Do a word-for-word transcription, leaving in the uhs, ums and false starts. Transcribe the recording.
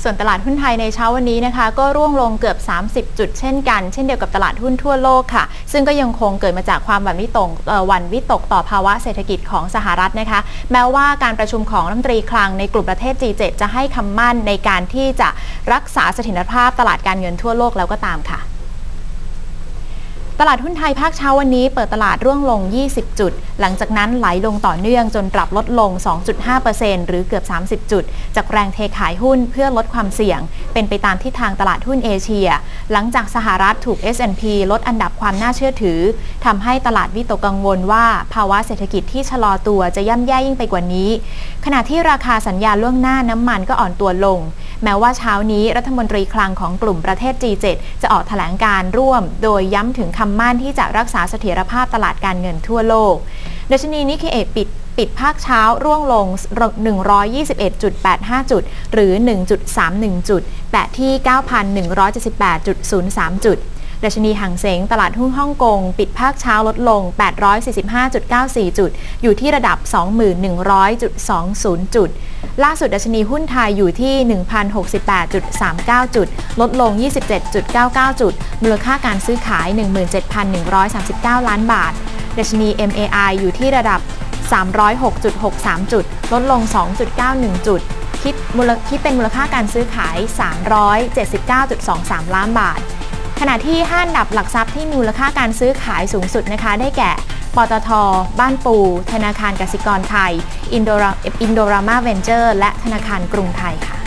ส่วนตลาดหุ้นไทยในเช้าวันนี้นะคะก็ร่วงลงเกือบสามสิบจุดเช่นกันเช่นเดียวกับตลาดหุ้นทั่วโลกค่ะซึ่งก็ยังคงเกิดมาจากความหวั่นวิตกหวั่นวิตกต่อภาวะเศรษฐกิจของสหรัฐนะคะแม้ว่าการประชุมของรัฐมนตรีคลังในกลุ่มประเทศ จี เจ็ด จะให้คำมั่นในการที่จะรักษาเสถียรภาพตลาดการเงินทั่วโลกแล้วก็ตามค่ะตลาดหุ้นไทยภาคเช้าวันนี้เปิดตลาดร่วงลงยี่สิบจุดหลังจากนั้นไหลลงต่อเนื่องจนปรับลดลง สองจุดห้าเปอร์เซ็นต์ หรือเกือบสามสิบจุดจากแรงเทขายหุ้นเพื่อลดความเสี่ยงเป็นไปตามทิศทางตลาดหุ้นเอเชียหลังจากสหรัฐถูก เอส แอนด์ พี ลดอันดับความน่าเชื่อถือทำให้ตลาดวิตกกังวลว่าภาวะเศรษฐกิจที่ชะลอตัวจะย่ำแย่ยิ่งไปกว่านี้ขณะที่ราคาสัญญาณล่วงหน้าน้ำมันก็อ่อนตัวลงแม้ว่าเช้านี้รัฐมนตรีคลังของกลุ่มประเทศ จี เจ็ด จะออกแถลงการร่วมโดยย้ำถึงคำมั่นที่จะรักษาเสถียรภาพตลาดการเงินทั่วโลกดัชนีนิเคอิปิดปิดภาคเช้าร่วงลง หนึ่งร้อยยี่สิบเอ็ดจุดแปดห้า จุดหรือ หนึ่งจุดสามหนึ่ง จุดแตะที่ เก้าพันหนึ่งร้อยเจ็ดสิบแปดจุดศูนย์สาม จุดดัชนีหางเส็งตลาดหุ้นฮ่องกงปิดภาคเช้าลดลง แปดร้อยสี่สิบห้าจุดเก้าสี่ จุดอยู่ที่ระดับ สองหมื่นหนึ่งร้อยจุดสองศูนย์ จุดล่าสุดดัชนีหุ้นไทยอยู่ที่ หนึ่งพันหกสิบแปดจุดสามเก้า จุดลดลง ยี่สิบเจ็ดจุดเก้าเก้า จุดมูลค่าการซื้อขาย หนึ่งหมื่นเจ็ดพันหนึ่งร้อยสามสิบเก้า ล้านบาทดัชนี เอ็ม เอ ไอ อยู่ที่ระดับ สามร้อยหกจุดหกสาม จุดลดลง สองจุดเก้าหนึ่ง จุดคิดมูลคิดเป็นมูลค่าการซื้อขาย สามร้อยเจ็ดสิบเก้าจุดสองสาม ล้านบาทขณะที่ห้าอันดับหลักทรัพย์ที่มูลค่าการซื้อขายสูงสุดนะคะได้แก่ปตท.บ้านปูธนาคารกสิกรไทยอินโดรามาเวนเจอร์และธนาคารกรุงไทยค่ะ